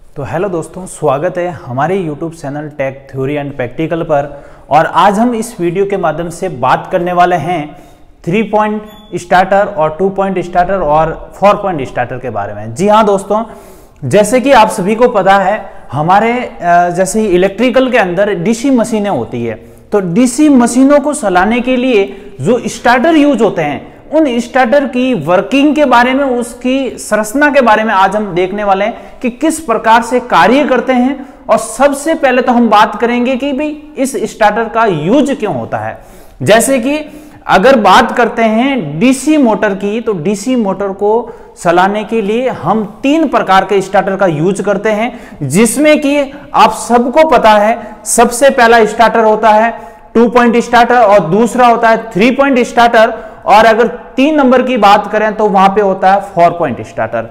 तो हेलो दोस्तों, स्वागत है हमारे YouTube channel tech theory and practical पर। और आज हम इस वीडियो के माध्यम से बात करने वाले हैं 3 पॉइंट स्टार्टर और 2 पॉइंट स्टार्टर और 4 पॉइंट स्टार्टर के बारे में। जी हाँ दोस्तों, जैसे कि आप सभी को पता है हमारे जैसे इलेक्ट्रिकल के अंदर डीसी मशीनें होती है, तो डीसी मशीनों को चलाने के लिए जो स्टार्टर यूज होते हैं उन स्टार्टर की वर्किंग के बारे में, उसकी संरचना के बारे में आज हम देखने वाले हैं कि किस प्रकार से कार्य करते हैं। और सबसे पहले तो हम बात करेंगे कि भाई इस स्टार्टर का यूज क्यों होता है। जैसे कि अगर बात करते हैं डीसी मोटर की, तो डीसी मोटर को चलाने के लिए हम 3 प्रकार के स्टार्टर का यूज करते हैं, जिसमें कि आप सबको पता है सबसे पहला स्टार्टर होता है 2 पॉइंट स्टार्टर और दूसरा होता है 3 पॉइंट स्टार्टर, और अगर 3 नंबर की बात करें तो वहां पे होता है 4 पॉइंट स्टार्टर।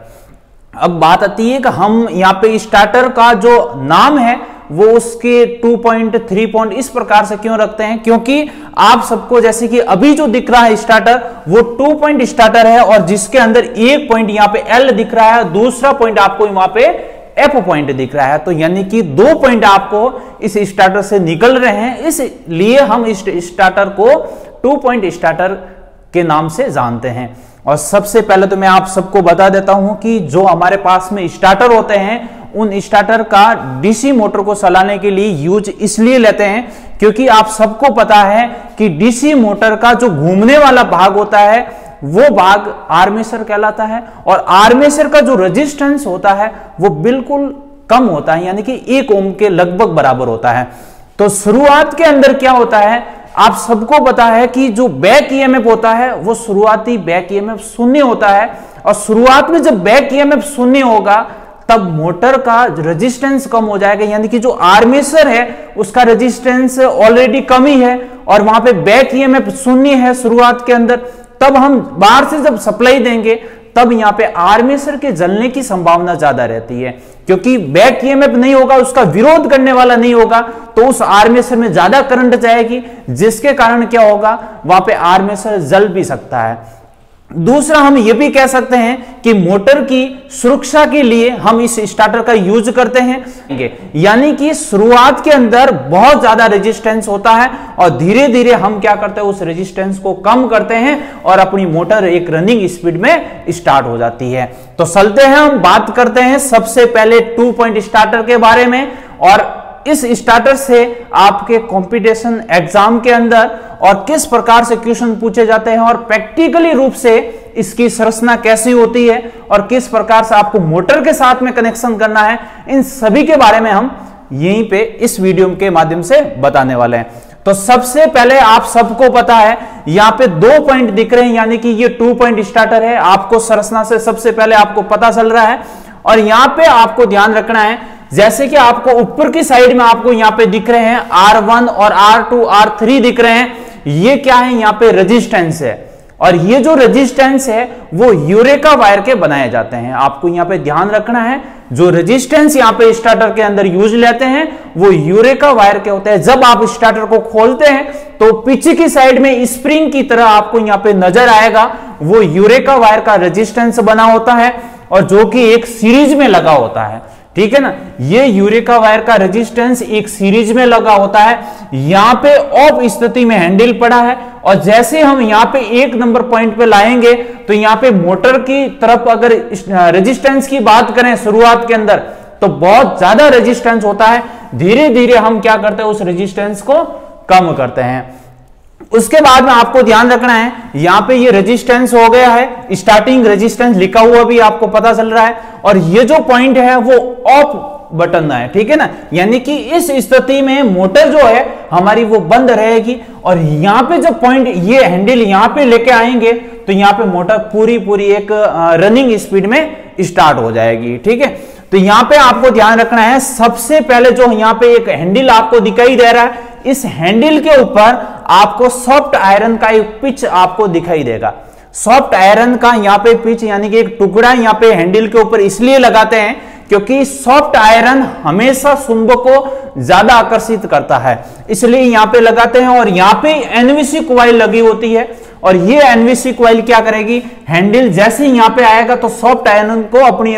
अब बात आती है कि हम यहाँ पे स्टार्टर का जो नाम है वो उसके 2 पॉइंट 3 पॉइंट इस प्रकार से क्यों रखते हैं, क्योंकि आप सबको जैसे कि अभी जो दिख रहा है स्टार्टर वो 2 पॉइंट स्टार्टर है, और जिसके अंदर एक पॉइंट यहाँ पे L दिख रहा है, दूसरा पॉइंट आपको वहां पे F पॉइंट दिख रहा है। तो यानी कि 2 पॉइंट आपको इस स्टार्टर से निकल रहे हैं, इसलिए हम इस स्टार्टर को 2 पॉइंट स्टार्टर के नाम से जानते हैं। और सबसे पहले तो मैं आप सबको बता देता हूं कि जो हमारे पास में स्टार्टर होते हैं उन स्टार्टर का डीसी मोटर को चलाने के लिए यूज इसलिए लेते हैं क्योंकि आप सबको पता है कि डीसी मोटर का जो घूमने वाला भाग होता है वो भाग आर्मेचर कहलाता है, और आर्मेचर का जो रेजिस्टेंस होता है वो बिल्कुल कम होता है, यानी कि 1 ओम के लगभग बराबर होता है। तो शुरुआत के अंदर क्या होता है, आप सबको पता है कि जो बैक ईएमएफ होता है वो शुरुआती बैक ईएमएफ 0 होता है, और शुरुआत में जब बैक ईएमएफ 0 होगा तब मोटर का रेजिस्टेंस कम हो जाएगा, यानी कि जो आर्मेचर है उसका रेजिस्टेंस ऑलरेडी कम ही है और वहां पे बैक ईएमएफ 0 है शुरुआत के अंदर। तब हम बाहर से जब सप्लाई देंगे तब यहाँ पे आर्मेचर के जलने की संभावना ज्यादा रहती है, क्योंकि बैक ईएमएफ नहीं होगा, उसका विरोध करने वाला नहीं होगा, तो उस आर्मेचर में ज्यादा करंट जाएगी, जिसके कारण क्या होगा वहां पे आर्मेचर जल भी सकता है। दूसरा हम ये भी कह सकते हैं कि मोटर की सुरक्षा के लिए हम इस स्टार्टर का यूज करते हैं, यानी कि शुरुआत के अंदर बहुत ज्यादा रेजिस्टेंस होता है और धीरे धीरे हम क्या करते हैं उस रेजिस्टेंस को कम करते हैं और अपनी मोटर एक रनिंग स्पीड में स्टार्ट हो जाती है। तो चलते हैं, हम बात करते हैं सबसे पहले 2 पॉइंट स्टार्टर के बारे में। और इस स्टार्टर से आपके कंपटीशन एग्जाम के अंदर और किस प्रकार से क्वेश्चन पूछे जाते हैं और प्रैक्टिकली रूप से इसकी संरचना कैसी होती है और किस प्रकार से आपको मोटर के साथ में कनेक्शन करना है, इन सभी के बारे में हम यहीं पे इस वीडियो के माध्यम से बताने वाले हैं। तो सबसे पहले आप सबको पता है यहाँ पे 2 पॉइंट दिख रहे हैं, यानी कि ये 2 पॉइंट स्टार्टर है। आपको संरचना से सबसे पहले आपको पता चल रहा है, और यहाँ पे आपको ध्यान रखना है जैसे कि आपको ऊपर की साइड में आपको यहाँ पे दिख रहे हैं R1 और R2 R3 दिख रहे हैं, ये क्या है यहाँ पे रेजिस्टेंस है, और ये जो रेजिस्टेंस है वो यूरेका वायर के बनाए जाते हैं। आपको यहाँ पे ध्यान रखना है जो रेजिस्टेंस यहाँ पे स्टार्टर के अंदर यूज लेते हैं वो यूरेका वायर के होते हैं। जब आप स्टार्टर को खोलते हैं तो पीछे की साइड में स्प्रिंग की तरह आपको यहाँ पे नजर आएगा, वो यूरेका वायर का रेजिस्टेंस बना होता है और जो कि एक सीरीज में लगा होता है, ठीक है ना। ये यूरेका वायर का रेजिस्टेंस एक सीरीज में लगा होता है। यहां पे ऑफ स्थिति में हैंडल पड़ा है, और जैसे हम यहां पे 1 नंबर पॉइंट पे लाएंगे तो यहां पे मोटर की तरफ अगर रेजिस्टेंस की बात करें शुरुआत के अंदर तो बहुत ज्यादा रेजिस्टेंस होता है। धीरे धीरे हम क्या करते हैं उस रेजिस्टेंस को कम करते हैं। उसके बाद में आपको ध्यान रखना है यहां पे ये रेजिस्टेंस हो गया है, स्टार्टिंग रेजिस्टेंस लिखा हुआ भी आपको पता चल रहा है, और ये जो पॉइंट है वो ऑफ बटन है, ठीक है ना, यानी कि इस स्थिति में मोटर जो है हमारी वो बंद रहेगी। और यहां पे जब पॉइंट ये हैंडल यहां पे लेके आएंगे तो यहां पे मोटर पूरी एक रनिंग स्पीड में स्टार्ट हो जाएगी, ठीक है। तो यहां पे आपको ध्यान रखना है सबसे पहले जो यहां पे एक हैंडल आपको दिखाई दे रहा है, इस हैंडल के ऊपर आपको सॉफ्ट आयरन का एक पिच आपको दिखाई देगा। सॉफ्ट आयरन का यहाँ पे पिच यानी कि एक टुकड़ा यहाँ पे हैंडल के ऊपर इसलिए लगाते हैं क्योंकि सॉफ्ट आयरन हमेशा चुंबक को ज्यादा आकर्षित करता है, इसलिए यहाँ पे लगाते हैं। और यहाँ पे एनवीसी कॉइल लगी होती है, और ये एनवीसी कॉइल क्या करेगी, हैंडल जैसे ही यहाँ पे आएगा तो सॉफ्ट आयरन को अपनी ओर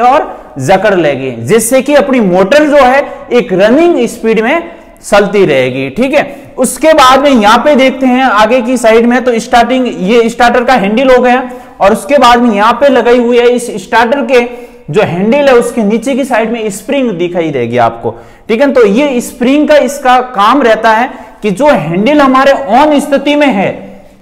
जकड़ लेगी, जिससे कि अपनी मोटर जो है एक रनिंग स्पीड में चलती रहेगी। ठीक है, उसके बाद में यहां पे देखते हैं आगे की साइड में, तो स्टार्टिंग ये स्टार्टर का हैंडल हो गया, और उसके बाद में यहां पे लगाई हुई है इस स्टार्टर के जो हैंडल है उसके नीचे की साइड में स्प्रिंग दिखाई देगी आपको। ठीक है, तो ये स्प्रिंग का इसका काम रहता है कि जो हैंडल हमारे ऑन स्थिति में है,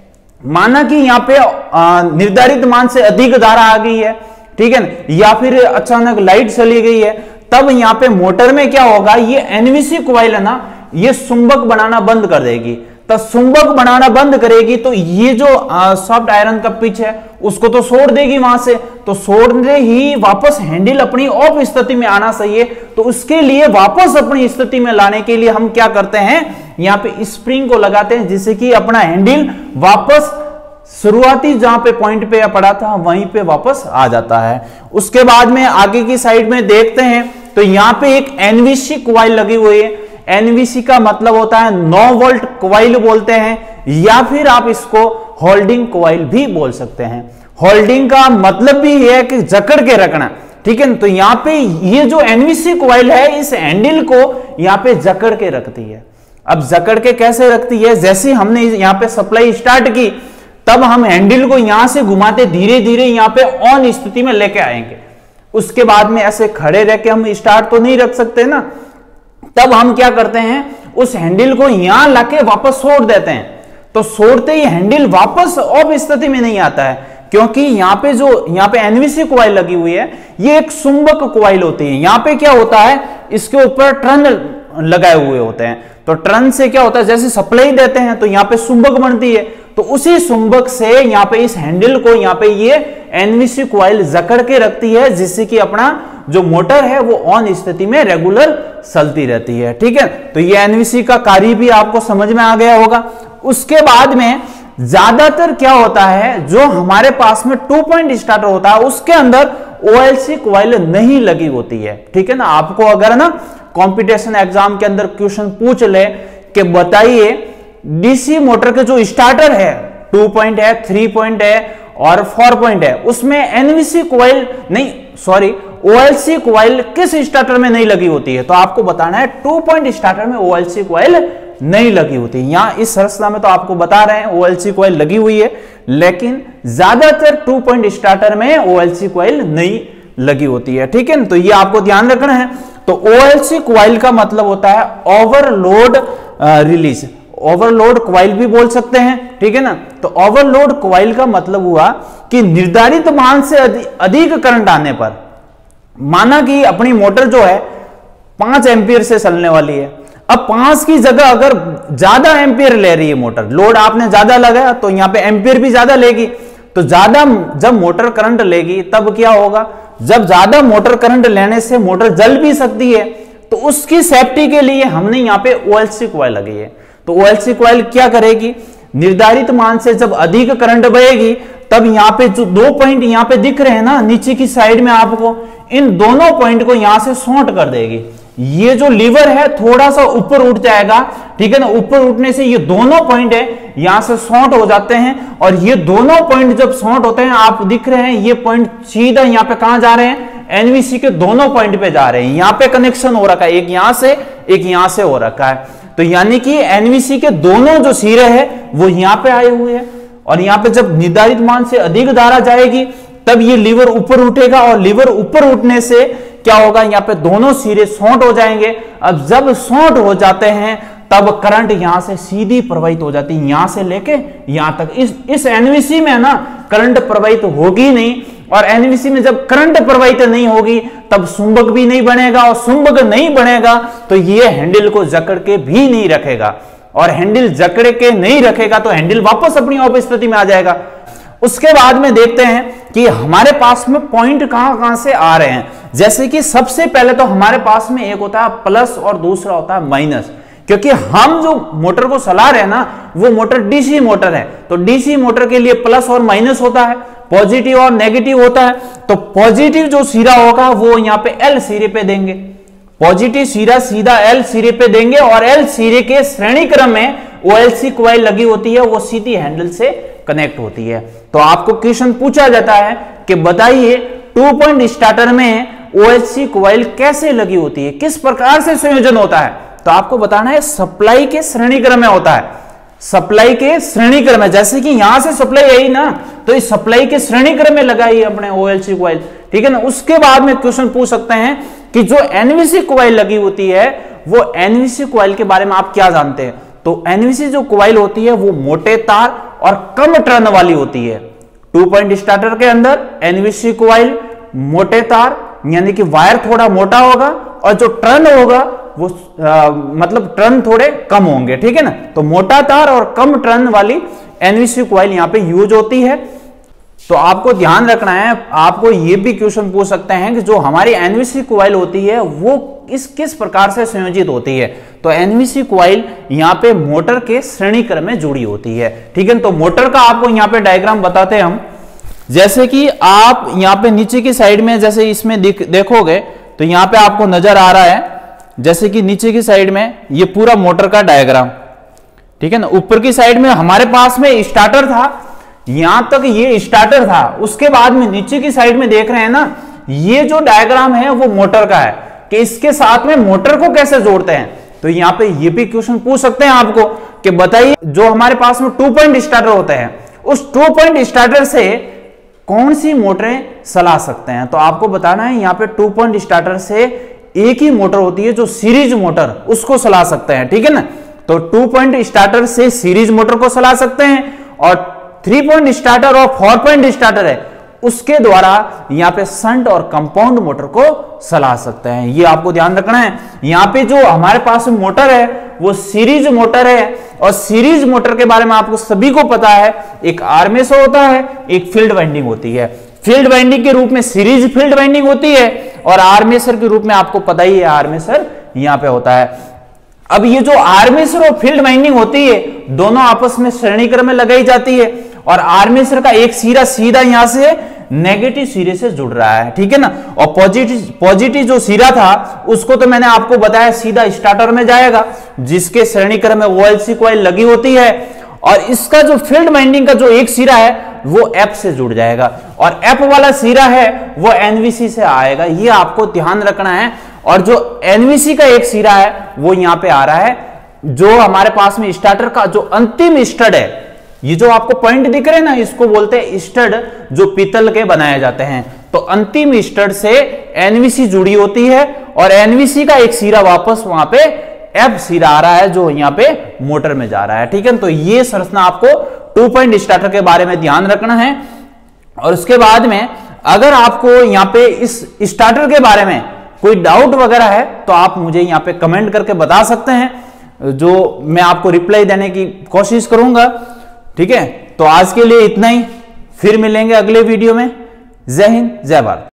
माना कि यहाँ पे निर्धारित मान से अधिक धारा आ गई है, ठीक है ना, या फिर अचानक लाइट चली गई है, तब यहाँ पे मोटर में क्या होगा, ये एनवीसी कॉइल है ना, ये चुंबक बनाना बंद कर देगी। तो चुंबक बनाना बंद करेगी तो ये जो सॉफ्ट आयरन का पिच है उसको तो छोड़ देगी वहां से, तो छोड़ने ही वापस हैंडल अपनी ऑफ स्थिति में आना चाहिए। तो उसके लिए वापस अपनी स्थिति में लाने के लिए हम क्या करते हैं, यहाँ पे स्प्रिंग को लगाते हैं, जिससे कि अपना हैंडल वापस शुरुआती जहां पे पॉइंट पे पड़ा था वहीं पे वापस आ जाता है। उसके बाद में आगे की साइड में देखते हैं तो यहाँ पे एक एनवीसी कॉइल लगी हुई है। एनवीसी का मतलब होता है 9 वोल्ट कॉइल बोलते हैं, या फिर आप इसको होल्डिंग कॉइल भी बोल सकते हैं। होल्डिंग का मतलब भी है कि जकड़ के रखना। ठीक है, तो यहाँ पे ये जो एनवीसी कॉइल है इस हैंडल को यहाँ पे जकड़ के रखती है। अब जकड़ के कैसे रखती है, जैसे हमने यहाँ पे सप्लाई स्टार्ट की तब हम हैंडल को यहां से घुमाते धीरे धीरे यहाँ पे ऑन स्थिति में लेके आएंगे। उसके बाद में ऐसे खड़े रह के हम स्टार्ट तो नहीं रख सकते ना, तब हम क्या करते हैं, उस हैंडल को यहां लाके वापस छोड़ देते हैं। तो छोड़ते ही हैंडल वापस ऑफ स्थिति में नहीं आता है, क्योंकि यहाँ पे एनवीसी कॉइल लगी हुई है, ये एक चुंबक कॉइल होती है। यहाँ पे क्या होता है, इसके ऊपर टर्न लगाए हुए होते हैं, तो टर्न से क्या होता है, जैसे सप्लाई देते हैं तो यहाँ पे चुंबक बनती है, तो उसी चुंबक से यहाँ पे इस हैंडल को यहाँ पे ये एनवीसी कॉइल जकड़ के रखती है, जिससे कि अपना जो मोटर है वो ऑन स्थिति में रेगुलर चलती रहती है। ठीक है, तो ये एनवीसी का कार्य भी आपको समझ में आ गया होगा। उसके बाद में ज्यादातर क्या होता है, जो हमारे पास में 2 पॉइंट स्टार्टर होता है उसके अंदर ओएलसी कॉइल नहीं लगी होती है। ठीक है ना, आपको अगर ना कंपटीशन एग्जाम के अंदर क्वेश्चन पूछ ले कि बताइए डीसी मोटर के जो स्टार्टर है 2 पॉइंट है, 3 पॉइंट है और 4 पॉइंट है, उसमें एनवीसी कॉइल नहीं, सॉरी ओएलसी कॉइल किस स्टार्टर में नहीं लगी होती है, तो आपको बताना है 2 पॉइंट स्टार्टर में ओएलसी कॉइल नहीं लगी होती। यहां इस संरचना में तो आपको बता रहे हैं ओएलसी कॉइल लगी हुई है, लेकिन ज्यादातर 2 पॉइंट स्टार्टर में ओएलसी कॉइल नहीं लगी होती है। ठीक है, तो ये आपको ध्यान रखना है। तो ओएलसी कॉइल का मतलब होता है ओवरलोड रिलीज, ओवरलोड कॉइल भी बोल सकते हैं। ठीक है ना, तो ओवरलोड कॉइल का मतलब हुआ कि निर्धारित मान से अधिक करंट आने पर, माना कि अपनी मोटर जो है 5 एम्पियर से चलने वाली है, अब 5 की जगह अगर ज्यादा एम्पियर ले रही है मोटर, लोड आपने ज्यादा लगाया तो यहां पे एम्पियर भी ज्यादा लेगी, तो ज्यादा जब मोटर करंट लेगी तब क्या होगा, जब ज्यादा मोटर करंट लेने से मोटर जल भी सकती है, तो उसकी सेफ्टी के लिए हमने यहां पे ओएलसी कॉइल लगी है। तो ओएलसी कॉइल क्या करेगी, निर्धारित मान से जब अधिक करंट बहेगी तब यहाँ पे जो 2 पॉइंट यहाँ पे दिख रहे हैं ना नीचे की साइड में आपको, इन दोनों पॉइंट को यहां से शॉर्ट कर देगी। ये जो लीवर है थोड़ा सा ऊपर उठ जाएगा, ठीक है ना, ऊपर उठने से ये दोनों पॉइंट है यहां से शॉर्ट हो जाते हैं, और ये दोनों पॉइंट जब शॉर्ट होते हैं, आप दिख रहे हैं ये पॉइंट सीधा यहाँ पे कहां जा रहे हैं, एनवीसी के दोनों पॉइंट पे जा रहे हैं। यहाँ पे कनेक्शन हो रखा है, एक यहां से एक यहां से हो रखा है, तो यानी कि एनवीसी के दोनों जो सिरे हैं वो यहां पे आए हुए हैं, और यहां पे जब निर्धारित मान से अधिक धारा जाएगी तब ये लीवर ऊपर उठेगा, और लीवर ऊपर उठने से क्या होगा, यहाँ पे दोनों सिरे शॉर्ट हो जाएंगे। अब जब शॉर्ट हो जाते हैं तब करंट यहां से सीधी प्रवाहित हो जाती है, यहां से लेके यहां तक। इस एनवीसी में ना करंट प्रवाहित होगी नहीं, और एनवीसी में जब करंट प्रवाहित नहीं होगी तब चुंबक भी नहीं बनेगा, और चुंबक नहीं बनेगा तो ये हैंडल को जकड़ के भी नहीं रखेगा, और हैंडल जकड़ के नहीं रखेगा तो हैंडल वापस अपनी ऑफ स्थिति में आ जाएगा। उसके बाद में देखते हैं कि हमारे पास में पॉइंट कहां से आ रहे हैं। जैसे कि सबसे पहले तो हमारे पास में एक होता है प्लस और दूसरा होता है माइनस, क्योंकि हम जो मोटर को चला रहे हैं ना वो मोटर डीसी मोटर है, तो डीसी मोटर के लिए प्लस और माइनस होता है, पॉजिटिव और नेगेटिव होता है। तो पॉजिटिव जो सिरा होगा वो यहाँ पे एल सिरे पे देंगे, पॉजिटिव सिरा सीधा एल सिरे पे देंगे, और एल सिरे के श्रेणी क्रम में ओएलसी कॉइल लगी होती है, वो सीधी हैंडल से कनेक्ट होती है। तो आपको क्वेश्चन पूछा जाता है कि बताइए 2 पॉइंट स्टार्टर में OHC कॉइल कैसे लगी होती है, किस प्रकार से संयोजन होता है, तो आपको बताना है सप्लाई के श्रेणी क्रम में होता है। सप्लाई के श्रेणी क्रम में, जैसे कि यहां से सप्लाई आई ना, तो इस सप्लाई के श्रेणी क्रम में लगाई अपने OHC कॉइल, ठीक है ना। उसके बाद में क्वेश्चन पूछ सकते हैं कि जो NVC कॉइल लगी होती है वो NVC कॉइल के बारे में आप क्या जानते हैं। तो NVC जो कॉइल होती है वो मोटे तार और कम टर्न वाली होती है। 2 पॉइंट स्टार्टर के अंदर NVC कॉइल मोटे तार यानी कि वायर थोड़ा मोटा होगा और जो टर्न होगा वो मतलब टर्न थोड़े कम होंगे, ठीक है ना। तो मोटा तार और कम टर्न वाली NVC कॉइल यहां पे यूज होती है। तो आपको ध्यान रखना है, आपको ये भी क्वेश्चन पूछ सकते हैं कि जो हमारी NVC कॉइल होती है वो किस प्रकार से संयोजित होती है। तो NVC कॉइल यहाँ पे मोटर के श्रेणी क्रम में जुड़ी होती है, ठीक है। तो मोटर का आपको यहाँ पे डायग्राम बताते हैं हम। जैसे कि आप यहाँ पे नीचे की साइड में जैसे इसमें देखोगे तो यहाँ पे आपको नजर आ रहा है, जैसे कि नीचे की साइड में ये पूरा मोटर का डायग्राम, ठीक है ना। ऊपर की साइड में हमारे पास में स्टार्टर था, यहां तक ये स्टार्टर था। उसके बाद में नीचे की साइड में देख रहे हैं ना, ये जो डायग्राम है वो मोटर का है कि इसके साथ में मोटर को कैसे जोड़ते हैं। तो यहां पे ये भी क्वेश्चन पूछ सकते हैं आपको कि बताइए जो हमारे पास में 2 पॉइंट स्टार्टर होते हैं उस 2 पॉइंट स्टार्टर से कौन सी मोटरें चला सकते हैं। तो आपको बताना है यहाँ पे 2 पॉइंट स्टार्टर से एक ही मोटर होती है जो सीरीज मोटर, उसको चला सकते हैं, ठीक है ना। तो 2 पॉइंट स्टार्टर से सीरीज मोटर को चला सकते हैं और 3 पॉइंट स्टार्टर और 4 पॉइंट स्टार्टर है उसके द्वारा यहां पे शंट और कंपाउंड मोटर को चला सकते हैं। ये आपको ध्यान रखना है। यहां पे जो हमारे पास मोटर है वो सीरीज मोटर है और सीरीज मोटर के बारे में आपको सभी को पता है, एक आर्मेचर होता है, एक फील्ड वाइंडिंग होती है। फील्ड वाइंडिंग के रूप में सीरीज फील्ड वाइंडिंग होती है और आर्मेचर के रूप में आपको पता ही है आर्मेचर यहां पे होता है। अब ये जो आर्मेचर और फील्ड वाइंडिंग होती है दोनों आपस में श्रेणी क्रम में लगाई जाती है और आर्मेचर का एक सिरा सीधा यहां से नेगेटिव सिरे से जुड़ रहा है, ठीक है ना। और पॉजिटिव जो सिरा था उसको तो मैंने आपको बताया सीधा स्टार्टर में जाएगा जिसके श्रेणी क्रम में OHC कॉइल लगी होती है और इसका जो फील्ड वाइंडिंग का जो एक सिरा है वो F से जुड़ जाएगा और F वाला सिरा है वो NVC से आएगा। ये आपको ध्यान रखना है। और जो NVC का एक सिरा है वो यहां पे आ रहा है, जो हमारे पास में स्टार्टर का जो अंतिम स्टड है, ये जो आपको पॉइंट दिख रहे हैं ना, इसको बोलते हैं स्टड, जो पीतल के बनाए जाते हैं। तो अंतिम स्टड से NVC जुड़ी होती है और NVC का एक सिरा वापस वहां पे F सिरा आ रहा है जो यहाँ पे मोटर में जा रहा है, ठीक है। तो ये संरचना आपको 2 पॉइंट स्टार्टर के बारे में ध्यान रखना है। और उसके बाद में अगर आपको यहाँ पे इस स्टार्टर के बारे में कोई डाउट वगैरह है तो आप मुझे यहाँ पे कमेंट करके बता सकते हैं, जो मैं आपको रिप्लाई देने की कोशिश करूंगा, ठीक है। तो आज के लिए इतना ही, फिर मिलेंगे अगले वीडियो में। जय हिंद, जय भारत।